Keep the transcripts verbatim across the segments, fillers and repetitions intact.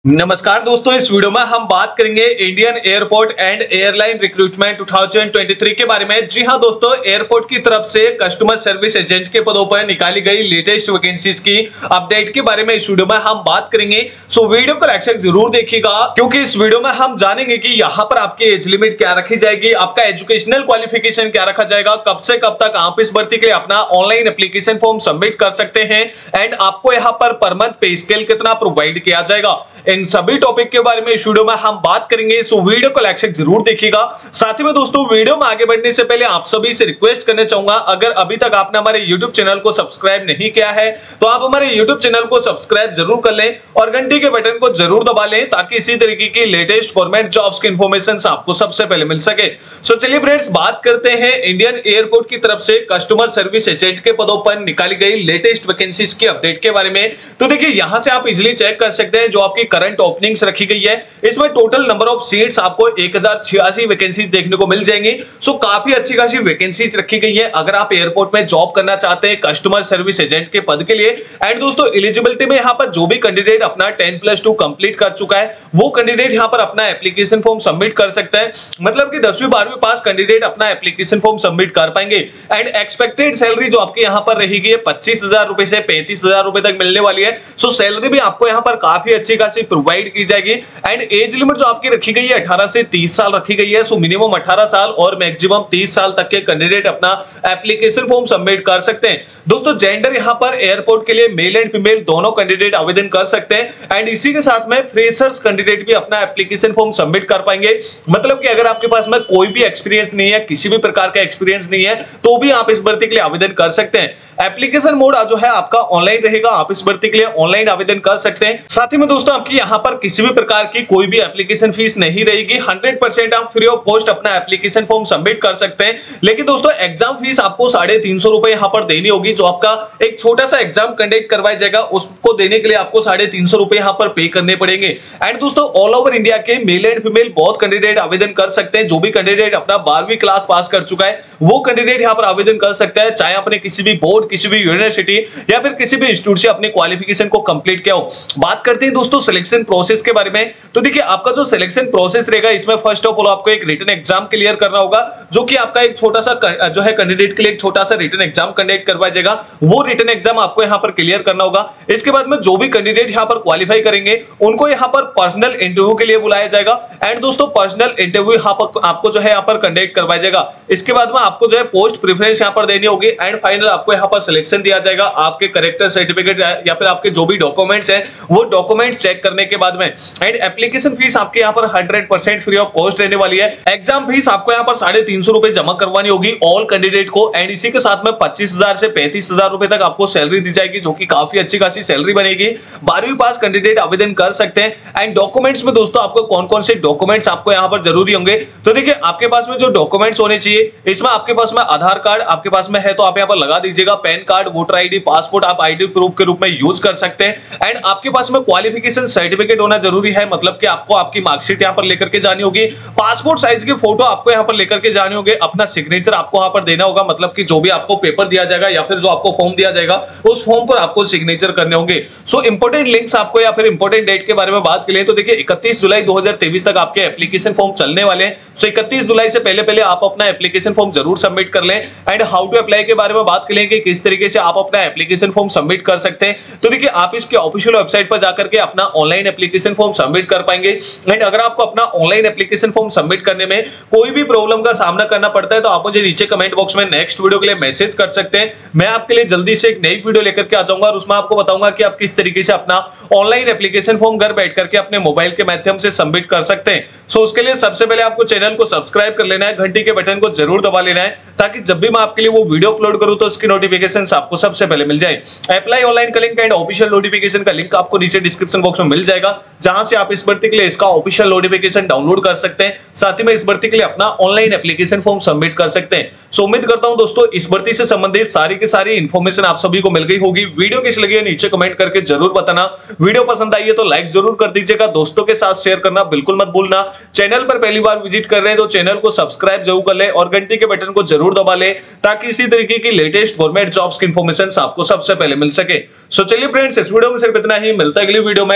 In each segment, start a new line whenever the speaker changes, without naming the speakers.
नमस्कार दोस्तों, इस वीडियो में हम बात करेंगे Indian airport and airline recruitment दो हज़ार तेईस के बारे में। जी हां दोस्तों, एयरपोर्ट की तरफ से कस्टमर सर्विस एजेंट के पदों पर निकाली गई लेटेस्ट वैकेंसीज की अपडेट के बारे में इस वीडियो में हम बात करेंगे। सो वीडियो को लास्ट तक जरूर देखिएगा, क्योंकि इस वीडियो में हम जानेंगे कि यहाँ पर आपकी एज लिमिट क्या रखी जाएगी, आपका एजुकेशनल क्वालिफिकेशन क्या रखा जाएगा, कब से कब तक आप इस भर्ती के लिए अपना ऑनलाइन एप्लीकेशन फॉर्म सबमिट कर सकते हैं एंड आपको यहाँ पर पर मंथ पे स्केल कितना प्रोवाइड किया जाएगा। इन सभी टॉपिक के बारे में इस वीडियो में हम बात करेंगे। सो वीडियो को लास्ट तक जरूर देखिएगा। साथ ही में दोस्तों, वीडियो में आगे बढ़ने से पहले आप सभी से रिक्वेस्ट करना चाहूंगा, अगर अभी तक आपने हमारे यूट्यूब चैनल को सब्सक्राइब नहीं किया है तो आप हमारे यूट्यूब चैनल को सब्सक्राइब जरूर कर लें और घंटी के बटन को जरूर दबा लें, ताकि इसी तरीके की लेटेस्ट गवर्नमेंट जॉब्स की इंफॉर्मेशन आपको सबसे पहले मिल सके। सो चलिए फ्रेंड्स, बात करते हैं इंडियन एयरपोर्ट की तरफ से कस्टमर सर्विस एजेंट के पदों पर निकाली गई लेटेस्ट वैकेंसीज की अपडेट के बारे में। तो देखिए, यहां से आप इजिली चेक कर सकते हैं जो आपकी करंट ओपनिंग्स रखी गई है। इसमें टोटल नंबर ऑफ सीट्स आपको एक हजार छियासी वैकेंसी देखने को मिल जाएंगी। सो काफी अच्छी खासी वैकेंसीज रखी गई है अगर आप एयरपोर्ट में जॉब करना चाहते हैं कस्टमर सर्विस एजेंट के पद के लिए। एंड दोस्तों, एलिजिबिलिटी में यहां पर जो भी कैंडिडेट अपना टेन प्लस टू कंप्लीट कर चुका है वो कैंडिडेट यहां पर अपना एप्लीकेशन फॉर्म सबमिट कर सकता है। मतलब कि दसवीं बारहवीं पास कैंडिडेट अपना एप्लीकेशन फॉर्म सबमिट कर पाएंगे। एंड एक्सपेक्टेड सैलरी जो आपके यहां पर रहेगी पच्चीस हजार रुपए से पैंतीस हजार रुपए तक मिलने वाली है। सो सैलरी भी आपको यहां पर काफी अच्छी खासी प्रोवाइड की जाएगी। एंड एज लिमिट जो आपकी रखी गई है अठारह से तीस साल रखी गई है। सो मिनिमम अठारह साल और मैक्सिमम तीस साल तक के कैंडिडेट अपना एप्लीकेशन फॉर्म सबमिट कर सकते हैं। दोस्तों, जेंडर यहां पर एयरपोर्ट के लिए मेल एंड फीमेल दोनों कैंडिडेट आवेदन कर सकते हैं। एंड इसी के साथ में फ्रेशर्स कैंडिडेट भी अपना एप्लीकेशन फॉर्म सबमिट कर पाएंगे। मतलब कि अगर आपके पास में कोई भी एक्सपीरियंस नहीं है, किसी भी प्रकार का एक्सपीरियंस नहीं है, तो भी आप इस भर्ती के लिए आवेदन कर सकते हैं। एप्लीकेशन मोड जो है आपका ऑनलाइन रहेगा, आप इस भर्ती के लिए ऑनलाइन आवेदन कर सकते हैं। साथ ही में दोस्तों, आपकी यहां पर किसी भी प्रकार की कोई भी एप्लीकेशन फीस नहीं रहेगी। हंड्रेड परसेंट आप फ्री ऑफ कॉस्ट अपना एप्लीकेशन फॉर्म सबमिट कर सकते हैं। लेकिन दोस्तों, एग्जाम फीस आपको साढ़े तीन सौ रुपए यहां पर देनी होगी। जो आपका एक छोटा सा एग्जाम कंडक्ट करवाया जाएगा उसको देने के लिए आपको साढ़े तीन सौ रुपए यहां पर पे करने पड़ेंगे। एंड दोस्तों, ऑल ओवर इंडिया के मेल एंड फीमेल बहुत कैंडिडेट आवेदन कर सकते हैं। जो भी कैंडिडेट अपना बारहवीं क्लास पास कर चुका है वो कैंडिडेट यहां पर आवेदन कर सकता है, चाहे अपने किसी भी बोर्ड, किसी भी यूनिवर्सिटी या फिर किसी भी इंस्टीट्यूट से अपनी क्वालिफिकेशन को कंप्लीट किया हो। बात करते हैं दोस्तों सिलेक्शन प्रोसेस के बारे में। तो देखिए, आपका जो सिलेक्शन प्रोसेस रहेगा इसमें फर्स्ट ऑफ ऑल आपको एक रिटन एग्जाम क्लियर करना होगा, जो कि आपका एक छोटा सा जो है कैंडिडेट के लिए एक छोटा सा रिटन एग्जाम कंडक्ट करवाया जाएगा। वो रिटन एग्जाम आपको यहां पर क्लियर करना होगा। इसके बाद में जो भी कैंडिडेट यहां पर क्वालिफाई करेंगे उनको यहां पर पर्सनल इंटरव्यू के लिए बुलाया जाएगा। एंड दोस्तों, पर्सनल इंटरव्यू यहां पर आपको जो है यहां पर कंडक्ट करवाया जाएगा। इसके बाद में आपको जो है पोस्ट प्रेफरेंस यहां पर देनी होगी। एंड फाइनल आपको यहां पर सिलेक्शन दिया जाएगा। आपके कैरेक्टर सर्टिफिकेट या फिर आपके जो भी डॉक्यूमेंट्स हैं वो डॉक्यूमेंट्स चेक करने के बाद में। एंड एप्लीकेशन फीस आपके यहां पर hundred percent free of cost रहने वाली है। एग्जाम फीस आपको यहां पर साढ़े तीन सौ रुपए जमा करवानी होगी ऑल कैंडिडेट को। एंड इसी के साथ में पच्चीस हजार से पैंतीस हजार रुपए तक आपको सैलरी दी जाएगी, जो कि काफी अच्छी खासी सैलरी बनेगी। बारहवीं पास कैंडिडेट आवेदन कर सकते हैं। एंड डॉक्यूमेंट्स में दोस्तों आपको कौन कौन से डॉक्यूमेंट्स आपको यहां पर जरूरी होंगे, तो देखिए, आपके पास में जो डॉक्यूमेंट्स होने चाहिए इसमें आपके पास में आधार कार्ड आपके पास में है तो आप यहां पर लगा दीजिएगा। PAN card, voter ID, passport आप आईडी प्रूफ के रूप में यूज कर सकते हैं। एंड आपके पास में क्वालिफिकेशन सर्टिफिकेट होना जरूरी है, मतलब कि आपको आपकी मार्कशीट यहां पर लेकर के जानी होगी। पासपोर्ट साइज की फोटो आपको यहां पर लेकर के जाने होंगे। अपना सिग्नेचर आपको यहां पर देना होगा, मतलब कि जो भी आपको पेपर दिया जाएगा या फिर जो आपको फॉर्म दिया जाएगा उस फॉर्म पर आपको सिग्नेचर करने होंगे। सो इंपॉर्टेंट लिंक्स आपको या फिर इंपॉर्टेंट डेट के बारे में बात करें तो देखिए, इकतीस जुलाई दो हज़ार तेईस तक आपके एप्लीकेशन फॉर्म चलने वाले हैं। सो इकतीस जुलाई से पहले पहले आप अपना एप्लीकेशन फॉर्म जरूर सबमिट कर लें। एंड हाउ टू अप्लाई के बारे में बात करें कि किस तरीके से आप अपना एप्लीकेशन फॉर्म सबमिट कर सकते हैं। तो देखिए, आप इसके ऑफिशियल वेबसाइट पर जाकर के अपना ऑनलाइन एप्लीकेशन फॉर्म सबमिट कर पाएंगे। एंड अगर आपको अपना ऑनलाइन एप्लीकेशन फॉर्म सबमिट करने में कोई भी प्रॉब्लम का सामना करना पड़ता है तो आप मुझे नीचे कमेंट बॉक्स में नेक्स्ट वीडियो के लिए मैसेज कर सकते हैं। मैं आपके लिए जल्दी से एक नई वीडियो लेकर के आ जाऊंगा और उसमें आपको बताऊंगा कि आप किस तरीके से अपना ऑनलाइन एप्लीकेशन फॉर्म घर बैठ करके अपने मोबाइल के माध्यम से सबमिट कर सकते हैं। सो उसके लिए सबसे पहले आपको चैनल को सब्सक्राइब कर लेना है, घंटी के बटन को जरूर दबा लेना है, ताकि जब भी मैं आपके लिए वो वीडियो अपलोड करूं तो उसकी नोटिफिकेशन आपको सबसे पहले मिल जाए। अप्लाई ऑनलाइन का लिंक एंड ऑफिशियल नोटिफिकेशन का लिंक आपको नीचे डिस्क्रिप्शन बॉक्स में मिल जाएगा, जहां से आप इस भर्ती के लिए इसका ऑफिशियल नोटिफिकेशन डाउनलोड कर सकते हैं। साथ ही में इस भर्ती के लिए अपना ऑनलाइन एप्लीकेशन फॉर्म सबमिट कर सकते हैं। सो उम्मीद करता हूं दोस्तों, इस भर्ती से संबंधित सारी की सारी इंफॉर्मेशन आप सभी को मिल गई होगी। वीडियो कैसी लगी है नीचे कमेंट करके जरूर बताना। वीडियो पसंद आई है तो लाइक जरूर कर दीजिएगा, दोस्तों के साथ शेयर करना बिल्कुल मत भूलना। चैनल पर पहली बार विजिट कर रहे हैं तो चैनल को सब्सक्राइब जरूर कर ले और घंटी के बटन को जरूर दबा ले, ताकि इसी तरीके की लेटेस्ट गवर्नमेंट जॉब्स की इंफॉर्मेशन आपको सबसे पहले मिल सके। सो चलिए फ्रेंड्स, इस वीडियो में सिर्फ इतना ही। मिलता है अगली वीडियो में, तब तक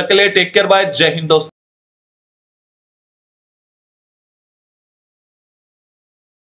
के लिए टेक केयर बाय, जय हिंद दोस्तों।